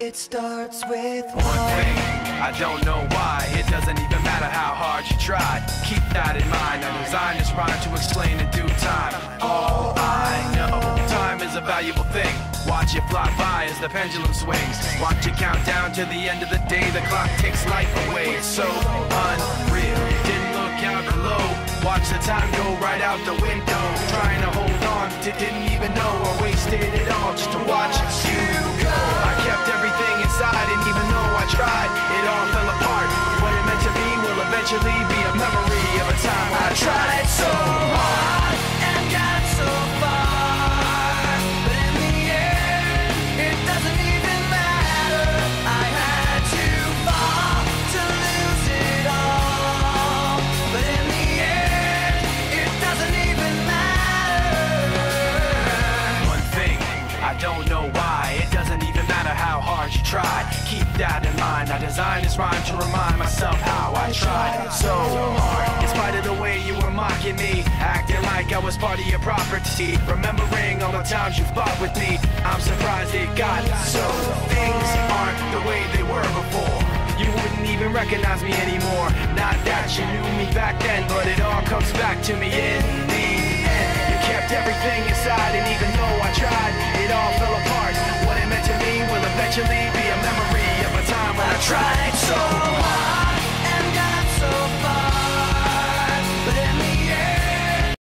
It starts with one thing, I don't know why. It doesn't even matter how hard you try. Keep that in mind. I designed this rhyme to explain in due time. All I know, time is a valuable thing. Watch it fly by as the pendulum swings. Watch it count down to the end of the day. The clock takes life away. It's so unreal. Didn't look out below. Watch the time go right out the window. Trying to hold on to didn't even know I wasted it all just to watch you go. I kept everything inside, and even though I tried, it all fell apart. What it meant to be will eventually be a memory of a time I tried so hard and got so far, but in the end, it doesn't even matter. I had to fall to lose it all, but in the end, it doesn't even matter. One thing, I don't know why. It doesn't even matter how hard you try. Keep that in mind. I designed this rhyme to remind myself how I tried so hard. In spite of the way you were mocking me, acting like I was part of your property, remembering all the times you fought with me, I'm surprised it got so. Things aren't the way they were before. You wouldn't even recognize me anymore. Not that you knew me back then, but it all comes back to me in the end. You kept everything inside, and even though I tried, it all fell apart. What it meant to me will eventually be a memory of a time when I tried so hard.